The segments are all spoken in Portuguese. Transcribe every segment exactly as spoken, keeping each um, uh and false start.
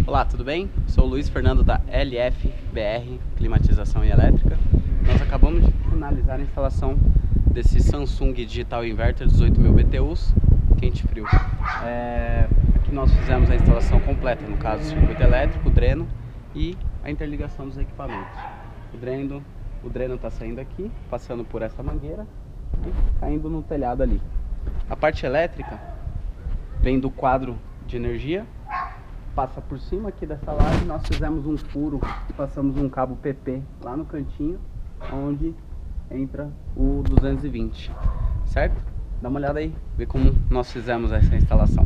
Olá, tudo bem? Sou o Luiz Fernando da L F B R Climatização e Elétrica. Nós acabamos de finalizar a instalação desse Samsung Digital Inverter dezoito mil B T Us quente frio. É, aqui nós fizemos a instalação completa, no caso, circuito elétrico, dreno e a interligação dos equipamentos. O dreno o dreno está saindo aqui, passando por essa mangueira e caindo no telhado ali. A parte elétrica vem do quadro de energia, passa por cima aqui dessa laje. Nós fizemos um furo e passamos um cabo P P lá no cantinho, onde entra o duzentos e vinte, certo? Dá uma olhada aí, vê como nós fizemos essa instalação.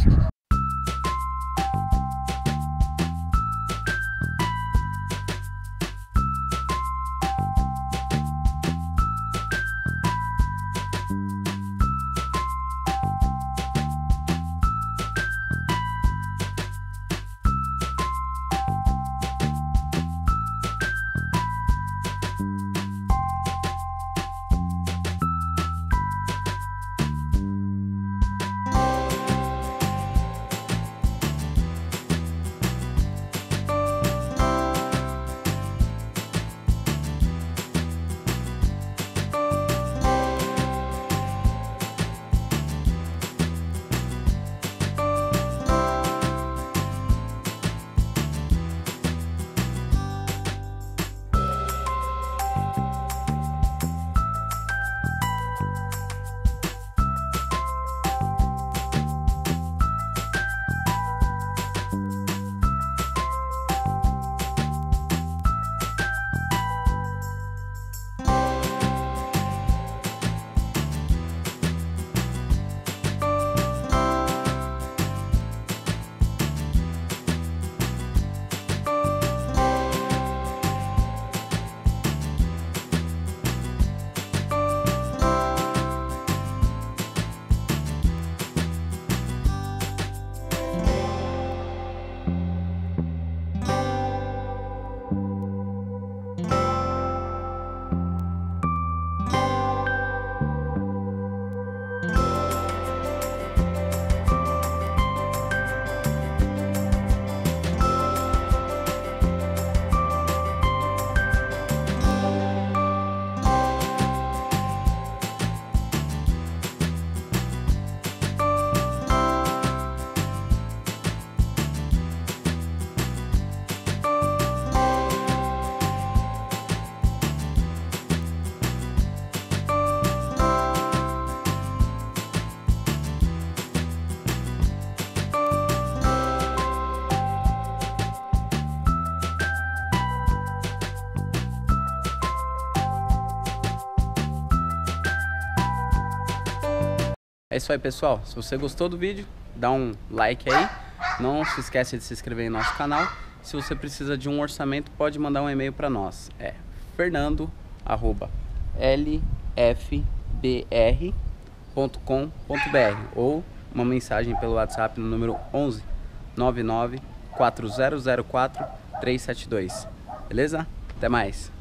É isso aí, pessoal. Se você gostou do vídeo, dá um like aí. Não se esquece de se inscrever em nosso canal. Se você precisa de um orçamento, pode mandar um e-mail para nós. É fernando arroba l f b r ponto com ponto b r ou uma mensagem pelo WhatsApp no número onze nove nove quatro zero zero quatro três sete dois. Beleza? Até mais.